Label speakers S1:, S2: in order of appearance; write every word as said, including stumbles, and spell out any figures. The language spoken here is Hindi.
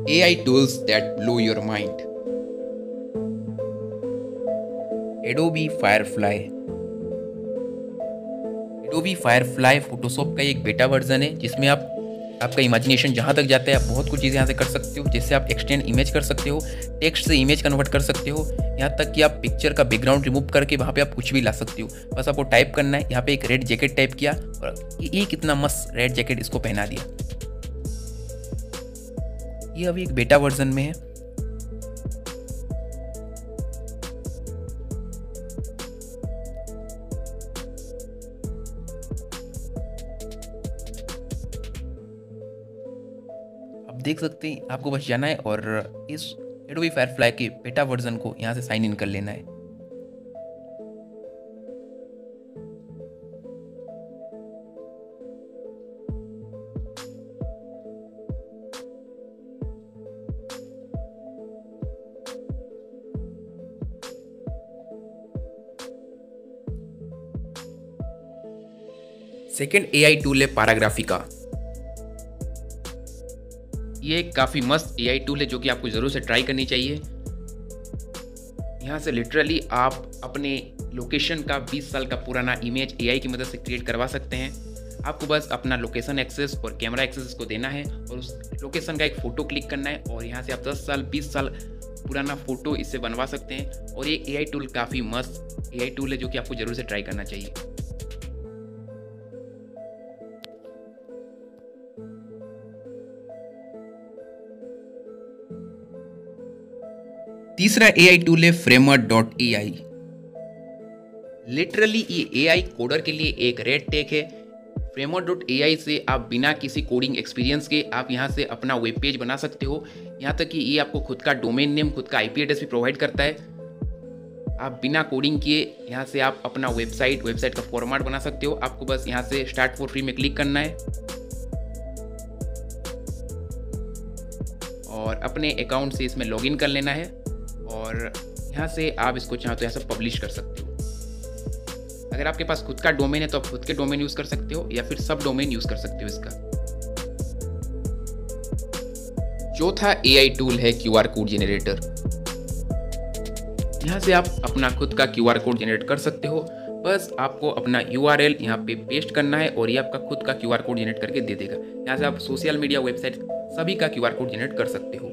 S1: A I tools that blow your mind. Adobe Firefly. Adobe Firefly Photoshop का एक बेटा वर्जन है जिसमें आप आपका इमेजिनेशन जहाँ तक जाता है आप बहुत कुछ चीज़ें यहाँ से कर सकते हो। जैसे आप एक्सटेंड इमेज कर सकते हो, टेक्स्ट से इमेज कन्वर्ट कर सकते हो, यहाँ तक कि आप पिक्चर का बैकग्राउंड रिमूव करके वहाँ पे आप कुछ भी ला सकते हो। बस आपको टाइप करना है। यहाँ पे एक रेड जैकेट टाइप किया और ये कितना मस्त रेड जैकेट इसको पहना दिया। ये अभी एक बेटा वर्जन में है। आप देख सकते हैं, आपको बस जाना है और इस एडोबी फायरफ्लाई के बेटा वर्जन को यहाँ से साइन इन कर लेना है। सेकेंड एआई टूल है पैराग्राफिका। ये एक काफ़ी मस्त एआई टूल है जो कि आपको ज़रूर से ट्राई करनी चाहिए। यहाँ से लिटरली आप अपने लोकेशन का बीस साल का पुराना इमेज एआई की मदद से क्रिएट करवा सकते हैं। आपको बस अपना लोकेशन एक्सेस और कैमरा एक्सेस इसको देना है और उस लोकेशन का एक फ़ोटो क्लिक करना है और यहाँ से आप दस साल बीस साल पुराना फ़ोटो इससे बनवा सकते हैं। और ये एआई टूल काफ़ी मस्त एआई टूल है जो कि आपको ज़रूर से ट्राई करना चाहिए। तीसरा एआई टूल है Framer dot A I. Literally ये एआई कोडर के लिए एक रेड टेक है। फ्रेमर डॉट ए आई से आप बिना किसी कोडिंग एक्सपीरियंस के आप यहाँ से अपना वेब पेज बना सकते हो। यहाँ तक कि ये आपको खुद का डोमेन नेम, खुद का आईपी एड्रेस भी प्रोवाइड करता है। आप बिना कोडिंग किए यहाँ से आप अपना वेबसाइट वेबसाइट का फॉर्मेट बना सकते हो। आपको बस यहाँ से स्टार्ट फॉर फ्री में क्लिक करना है और अपने अकाउंट से इसमें लॉगिन कर लेना है और यहाँ से आप इसको चाहो तो यहाँ से पब्लिश कर सकते हो। अगर आपके पास खुद का डोमेन है तो आप खुद के डोमेन यूज़ कर सकते हो या फिर सब डोमेन यूज़ कर सकते हो इसका। चौथा एआई टूल है क्यूआर कोड जनरेटर। यहाँ से आप अपना खुद का क्यूआर कोड जनरेट कर सकते हो। बस आपको अपना यूआरएल यहाँ पे पेस्ट करना है और ये आपका खुद का क्यूआर कोड जनरेट करके दे देगा। यहाँ से आप सोशल मीडिया, वेबसाइट सभी का क्यूआर कोड जनरेट कर सकते हो।